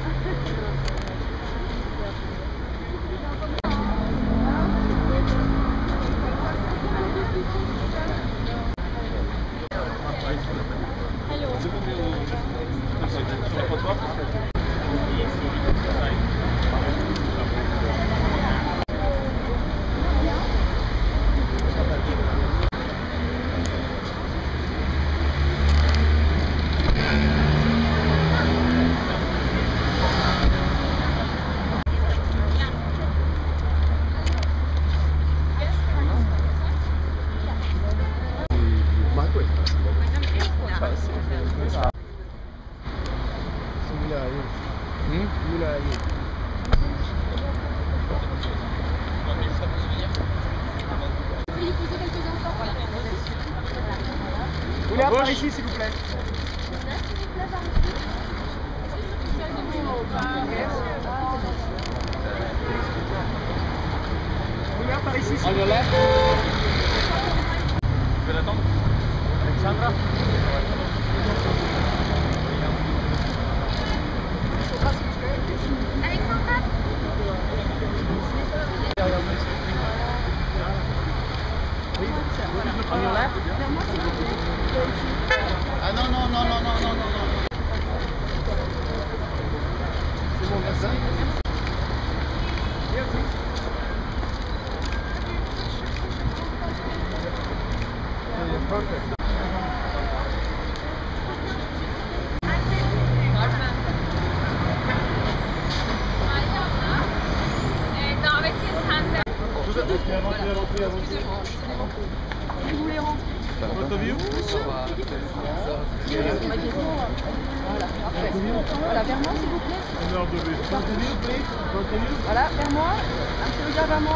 Vous voulez par ici, s'il vous plaît. Vous par ici, s'il vous plaît. Tu peux l'attendre, Alexandra? Alexandra? On y enlève? Vers moi, s'il vous plaît. Ah non, non, non, non, non, non, non. C'est bon, merci. Perfect. Davetiye sende. Si vous voulez rentrer. Voilà, parfait. Voilà, vers moi, s'il vous plaît. Voilà, vers moi. Un petit regard vers moi.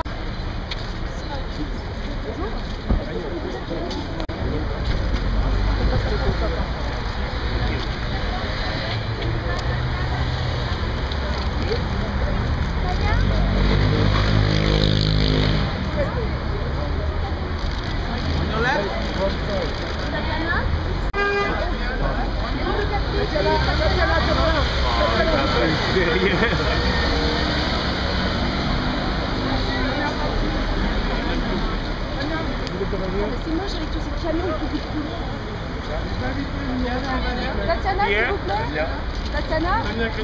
C'est moche avec tous ces camions et tout. Tatiana, s'il vous plaît. Tatiana.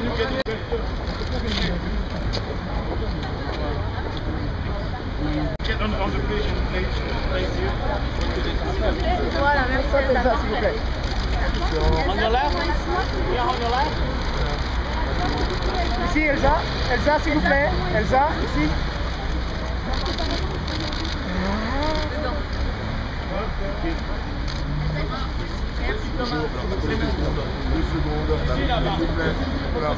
Voilà, merci. Elsa, s'il vous plaît. On your left? Yeah, on your left? Ici, Elsa. Elsa, s'il vous plaît. Elsa, ici. Merci Thomas. 2 secondes. S'il vous plaît. Voilà.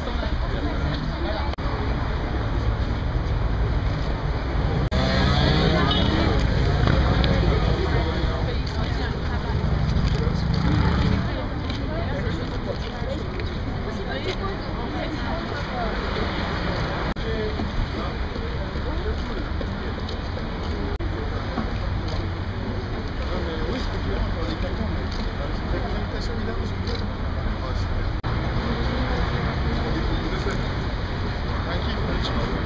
Thank you.